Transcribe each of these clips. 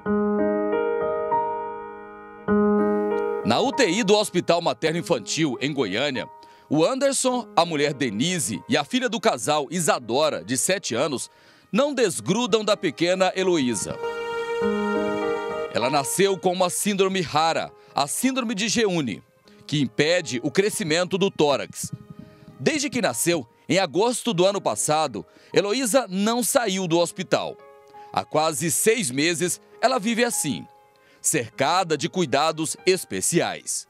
Na UTI do Hospital Materno-Infantil, em Goiânia, o Anderson, a mulher Denise e a filha do casal, Isadora, de 7 anos, não desgrudam da pequena Heloísa. Ela nasceu com uma síndrome rara, a síndrome de Jeune, que impede o crescimento do tórax. Desde que nasceu, em agosto do ano passado, Heloísa não saiu do hospital. Há quase 6 meses, ela vive assim, cercada de cuidados especiais.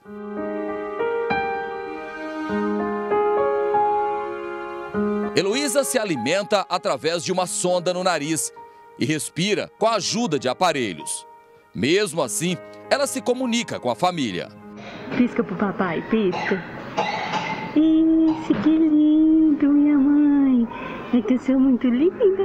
Heloísa se alimenta através de uma sonda no nariz e respira com a ajuda de aparelhos. Mesmo assim, ela se comunica com a família. Pisca pro papai, pisca. Isso, que lindo, minha mãe. É que eu sou muito linda.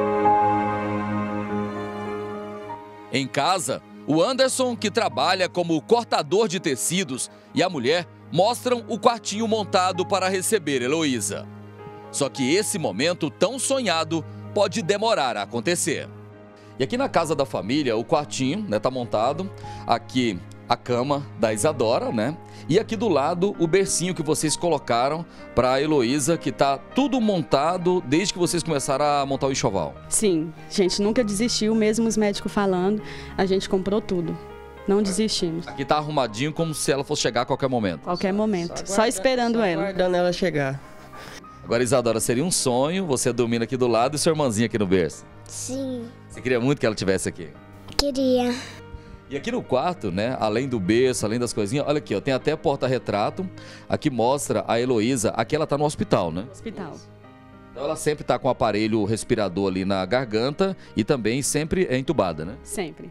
Em casa, o Anderson, que trabalha como cortador de tecidos, e a mulher mostram o quartinho montado para receber Heloísa. Só que esse momento tão sonhado pode demorar a acontecer. E aqui na casa da família, o quartinho, né, tá montado. Aqui a cama da Isadora, né? E aqui do lado o bercinho que vocês colocaram para a Heloísa, que tá tudo montado desde que vocês começaram a montar o enxoval. Sim, a gente nunca desistiu, mesmo os médicos falando, a gente comprou tudo. Não desistimos. Aqui tá arrumadinho como se ela fosse chegar a qualquer momento. Qualquer momento, só esperando ela. Aguardando ela chegar. Agora, Isadora, seria um sonho você dormindo aqui do lado e sua irmãzinha aqui no berço? Sim, Você queria muito que ela estivesse aqui? queria. E aqui no quarto, né, além do berço, além das coisinhas, olha aqui, ó, tem até porta-retrato. Aqui mostra a Heloísa, aqui ela tá no hospital, né? Hospital. Então ela sempre tá com o aparelho respirador ali na garganta e também sempre é entubada, né? Sempre.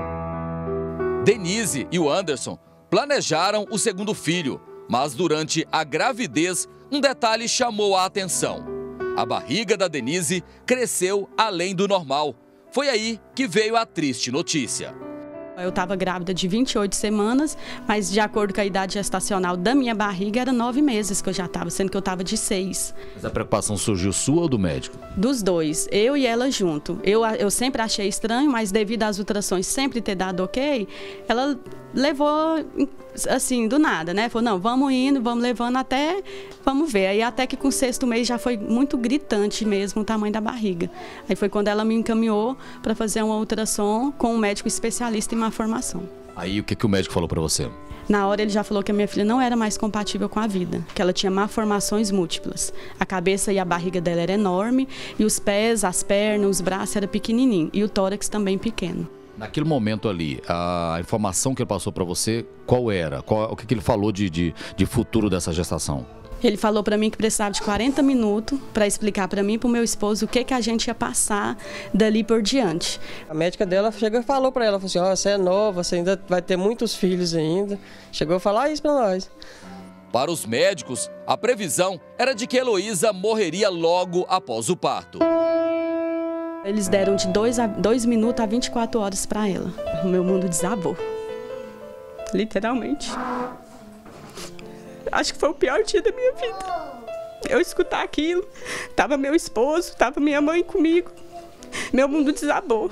Denise e o Anderson planejaram o segundo filho, mas durante a gravidez, um detalhe chamou a atenção. A barriga da Denise cresceu além do normal. Foi aí que veio a triste notícia. Eu estava grávida de 28 semanas, mas de acordo com a idade gestacional da minha barriga, era 9 meses que eu já estava, sendo que eu estava de 6. Mas a preocupação surgiu sua ou do médico? Dos dois, eu e ela junto. Eu sempre achei estranho, mas devido às ultrassons sempre ter dado ok, ela levou assim, do nada, né? Falou, não, vamos indo, vamos levando até, vamos ver. Aí até que com o 6º mês já foi muito gritante mesmo o tamanho da barriga. Aí foi quando ela me encaminhou para fazer uma ultrassom com um médico especialista em malformação. Aí o que o médico falou para você? Na hora ele já falou que a minha filha não era mais compatível com a vida, que ela tinha malformações múltiplas. A cabeça e a barriga dela era enorme e os pés, as pernas, os braços eram pequenininhos e o tórax também pequeno. Naquele momento ali, a informação que ele passou para você, qual era? O que ele falou de futuro dessa gestação? Ele falou para mim que precisava de 40 minutos para explicar para mim e para o meu esposo o que a gente ia passar dali por diante. A médica dela chegou e falou para ela, falou assim, ó, você é nova, você ainda vai ter muitos filhos ainda. Chegou a falar isso para nós. Para os médicos, a previsão era de que Heloísa morreria logo após o parto. Eles deram de 2 minutos a 24 horas para ela. O meu mundo desabou. Literalmente. Acho que foi o pior dia da minha vida. Eu escutar aquilo. Tava meu esposo, tava minha mãe comigo. Meu mundo desabou.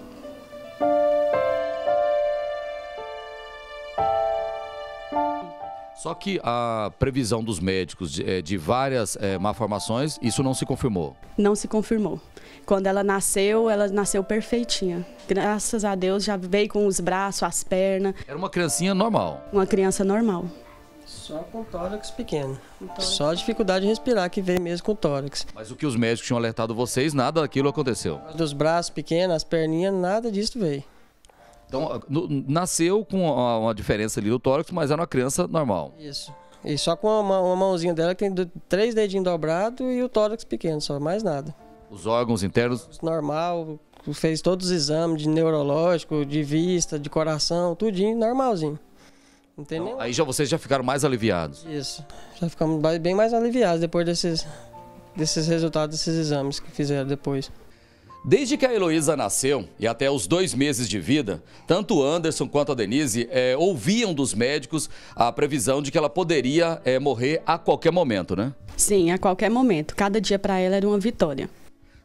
Só que a previsão dos médicos de várias malformações, isso não se confirmou? Não se confirmou. Quando ela nasceu perfeitinha. Graças a Deus, já veio com os braços, as pernas. Era uma criancinha normal? Uma criança normal. Só com tórax pequeno. Só a dificuldade de respirar que veio mesmo com o tórax. Mas o que os médicos tinham alertado vocês, nada daquilo aconteceu? Dos braços pequenos, as perninhas, nada disso veio. Então, nasceu com uma diferença ali do tórax, mas era uma criança normal. Isso. E só com uma mãozinha dela que tem 3 dedinhos dobrados e o tórax pequeno, só mais nada. Os órgãos internos? Normal, fez todos os exames de neurológico, de vista, de coração, tudinho normalzinho. Não tem Então, nem... aí vocês já ficaram mais aliviados? Isso. Já ficamos bem mais aliviados depois desses resultados desses exames que fizeram depois. Desde que a Heloísa nasceu e até os 2 meses de vida, tanto o Anderson quanto a Denise ouviam dos médicos a previsão de que ela poderia morrer a qualquer momento, né? Sim, a qualquer momento. Cada dia para ela era uma vitória.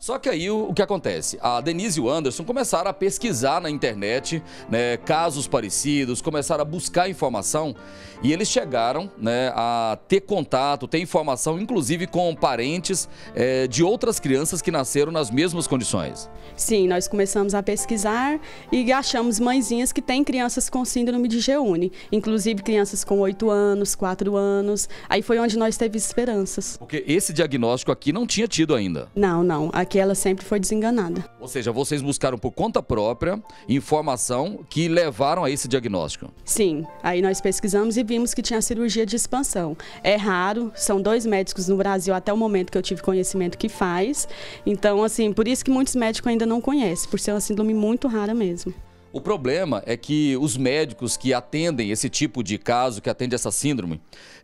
Só que aí o que acontece? A Denise e o Anderson começaram a pesquisar na internet, né, casos parecidos, começaram a buscar informação e eles chegaram, né, a ter contato, ter informação, inclusive com parentes de outras crianças que nasceram nas mesmas condições. Sim, nós começamos a pesquisar e achamos mãezinhas que têm crianças com síndrome de Jeune, inclusive crianças com 8 anos, 4 anos. Aí foi onde nós teve esperanças. Porque esse diagnóstico aqui não tinha tido ainda. Não. Aqui ela sempre foi desenganada. Ou seja, vocês buscaram por conta própria informação que levaram a esse diagnóstico. Sim, aí nós pesquisamos e vimos que tinha cirurgia de expansão. É raro, são 2 médicos no Brasil até o momento que eu tive conhecimento que faz. Então, assim, por isso que muitos médicos ainda não conhecem, por ser uma síndrome muito rara mesmo. O problema é que os médicos que atendem esse tipo de caso, que atendem essa síndrome,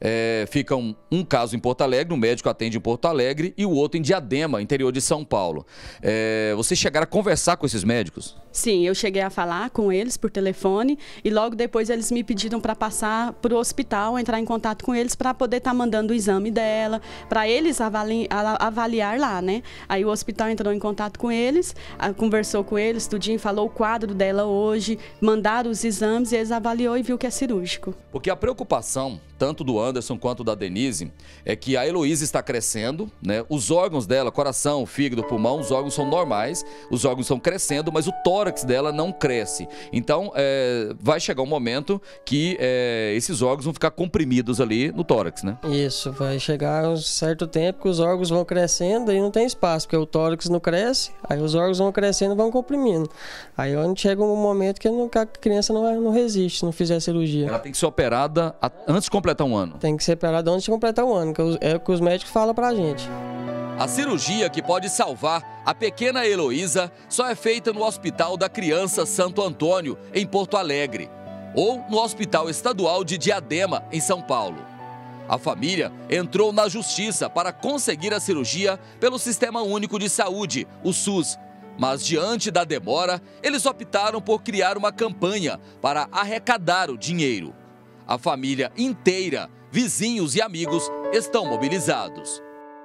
ficam um caso em Porto Alegre, um médico atende em Porto Alegre e o outro em Diadema, interior de São Paulo. Vocês chegaram a conversar com esses médicos? Sim, eu cheguei a falar com eles por telefone e logo depois eles me pediram para passar para o hospital, entrar em contato com eles para poder estar mandando o exame dela, para eles avaliar lá, né? Aí o hospital entrou em contato com eles, conversou com eles, tudinho, falou o quadro dela hoje, mandaram os exames e eles avaliou e viu que é cirúrgico. Porque a preocupação, tanto do Anderson quanto da Denise, é que a Heloísa está crescendo, né? Os órgãos dela, coração, fígado, pulmão, os órgãos são normais, os órgãos estão crescendo, mas o tórax dela não cresce. Então, vai chegar um momento que esses órgãos vão ficar comprimidos ali no tórax, né? Isso, vai chegar um certo tempo que os órgãos vão crescendo e não tem espaço, porque o tórax não cresce, aí os órgãos vão crescendo e vão comprimindo. Aí onde chega um momento que a criança não resiste, se não fizer a cirurgia. Ela tem que ser operada antes de completar um ano. Tem que ser operada antes de completar um ano, que é o que os médicos falam pra gente. A cirurgia que pode salvar a pequena Heloísa só é feita no Hospital da Criança Santo Antônio, em Porto Alegre, ou no Hospital Estadual de Diadema, em São Paulo. A família entrou na justiça para conseguir a cirurgia pelo Sistema Único de Saúde, o SUS. Mas, diante da demora, eles optaram por criar uma campanha para arrecadar o dinheiro. A família inteira, vizinhos e amigos estão mobilizados.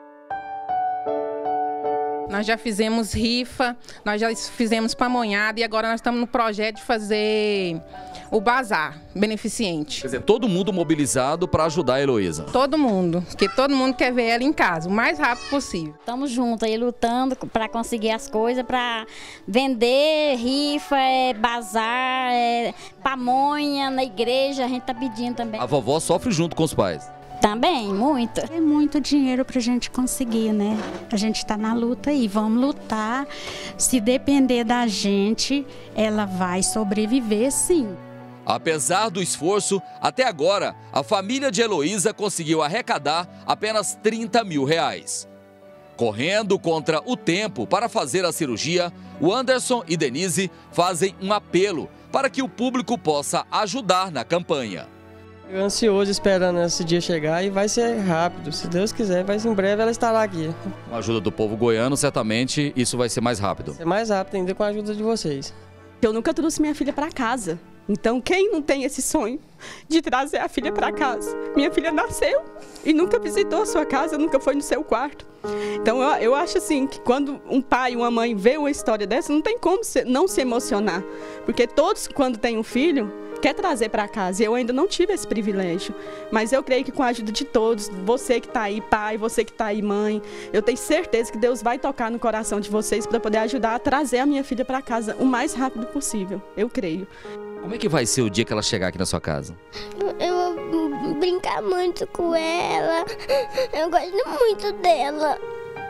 Nós já fizemos rifa, nós já fizemos pamonhada e agora nós estamos no projeto de fazer o bazar beneficente. Quer dizer, todo mundo mobilizado para ajudar a Heloísa. Todo mundo, porque todo mundo quer ver ela em casa, o mais rápido possível. Estamos juntos aí lutando para conseguir as coisas, para vender rifa, bazar, pamonha na igreja, a gente está pedindo também. A vovó sofre junto com os pais. Também, muito. É muito dinheiro para a gente conseguir, né? A gente está na luta aí, vamos lutar. Se depender da gente, ela vai sobreviver, sim. Apesar do esforço, até agora, a família de Heloísa conseguiu arrecadar apenas R$30 mil. Correndo contra o tempo para fazer a cirurgia, o Anderson e Denise fazem um apelo para que o público possa ajudar na campanha. Eu ansioso esperando esse dia chegar e vai ser rápido, se Deus quiser, em breve ela estará aqui. Com a ajuda do povo goiano, certamente isso vai ser mais rápido. Vai ser mais rápido ainda com a ajuda de vocês. Eu nunca trouxe minha filha para casa, então quem não tem esse sonho de trazer a filha para casa? Minha filha nasceu e nunca visitou a sua casa, nunca foi no seu quarto. Então eu acho assim que quando um pai e uma mãe vê uma história dessa, não tem como não se emocionar, porque todos quando têm um filho quer trazer para casa. Eu ainda não tive esse privilégio, mas eu creio que com a ajuda de todos, você que está aí pai, você que está aí mãe, eu tenho certeza que Deus vai tocar no coração de vocês para poder ajudar a trazer a minha filha para casa o mais rápido possível, eu creio. Como é que vai ser o dia que ela chegar aqui na sua casa? Eu vou brincar muito com ela, eu gosto muito dela.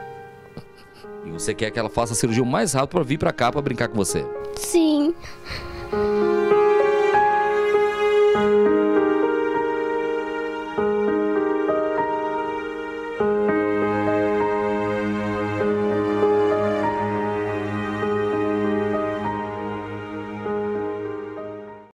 E você quer que ela faça a cirurgia o mais rápido para vir para cá para brincar com você? Sim.